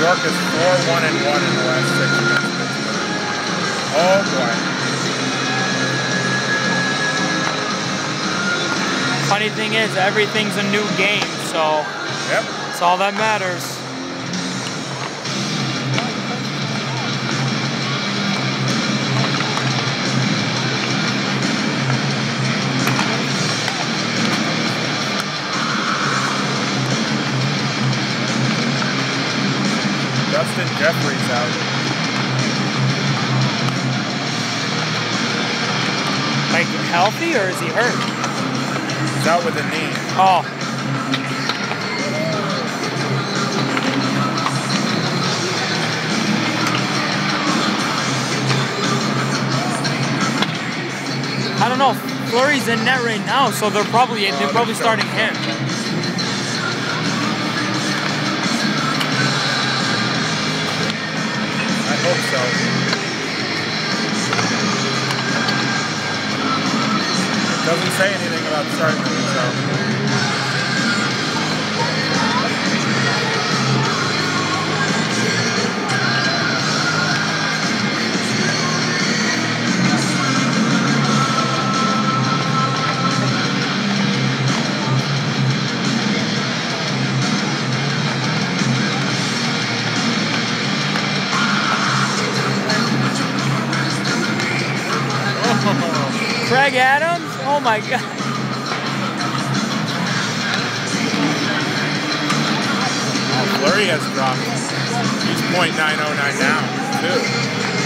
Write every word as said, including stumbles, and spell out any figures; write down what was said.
York is four one and one in the last six against Pittsburgh. Oh boy. Funny thing is, everything's a new game, so yep. That's all that matters. Justin Jeffrey's out. Like healthy or is he hurt? He's out with a knee. Oh. I don't know. Fleury's in net right now, so they're probably they're uh, probably starting him. I hope so. It doesn't say anything about starting him, so. Craig Adams? Oh my God. Oh, Fleury has dropped. He's point nine oh nine now, too.